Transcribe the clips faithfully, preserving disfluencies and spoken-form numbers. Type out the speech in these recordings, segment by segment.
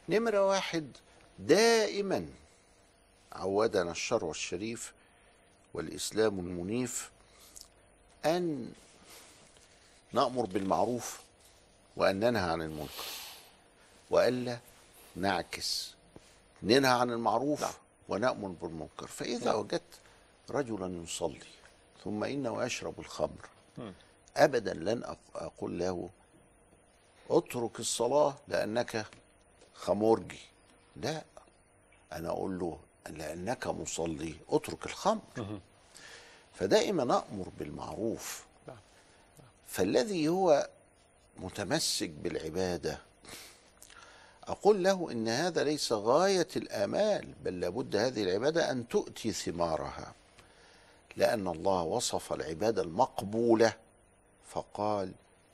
نمرة واحد، دائما عودنا الشرع الشريف والإسلام المنيف أن نأمر بالمعروف وأن ننهى عن المنكر، وألا نعكس ننهى عن المعروف نعم. ونأمر بالمنكر. فإذا نعم. وجدت رجلا يصلي ثم إنه يشرب الخمر، م. أبدا لن أقول له اترك الصلاة لأنك خمرجي، لا، أنا أقول له لأنك مصلي اترك الخمر. م. فدائما نأمر بالمعروف. نعم. فالذي هو متمسك بالعبادة أقول له إن هذا ليس غاية الآمال، بل لابد هذه العبادة أن تؤتي ثمارها، لأن الله وصف العبادة المقبولة فقال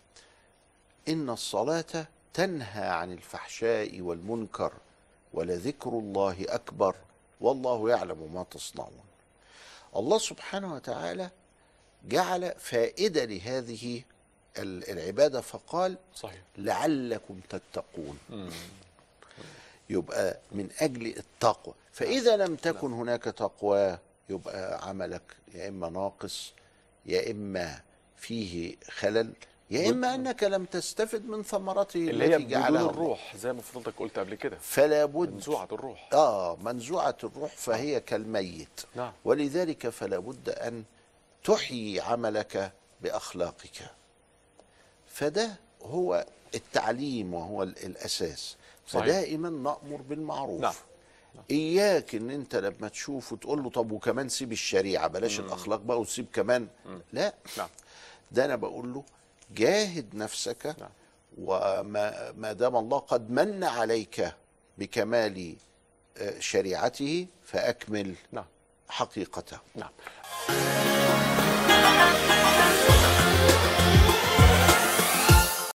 إن الصلاة تنهى عن الفحشاء والمنكر ولذكر الله أكبر والله يعلم ما تصنعون. الله سبحانه وتعالى جعل فائدة لهذه العبادة فقال صحيح. لعلكم تتقون. م. يبقى من أجل التقوى. فإذا لم تكن هناك تقوى يبقى عملك يا إما ناقص يا إما فيه خلل يا إما أنك لم تستفد من ثمرته اللي هي التي جعلها بدون الروح زي ما فضلتك قلت قبل كده. فلا بد منزوعة الروح. آه منزوعة الروح فهي كالميت. نعم. ولذلك فلا بد أن تحيي عملك بأخلاقك. فده هو التعليم وهو الأساس. صحيح. فدائما نأمر بالمعروف. نعم. نعم. إياك إن أنت لما تشوفه تقول له طب وكمان سيب الشريعة بلاش مم. الأخلاق بقى وسيب كمان. مم. لا. نعم. ده أنا بقول له جاهد نفسك. نعم. وما ما دام الله قد من عليك بكمال شريعته فأكمل نعم. حقيقته. نعم.